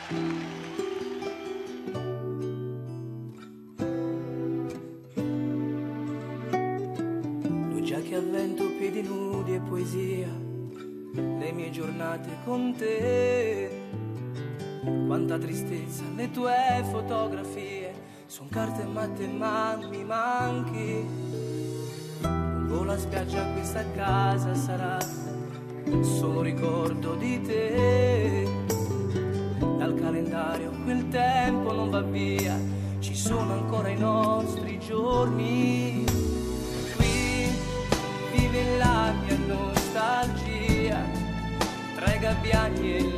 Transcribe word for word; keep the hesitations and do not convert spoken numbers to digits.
Due giacche a vento, piedi nudi e poesia, le mie giornate con te. Quanta tristezza, le tue fotografie, son carte matte ma mi manchi. Lungo la spiaggia questa casa sarà solo ricordo di te. Dal calendario quel tempo non va via, ci sono ancora i nostri giorni. Qui vive la mia nostalgia, tra i gabbiani e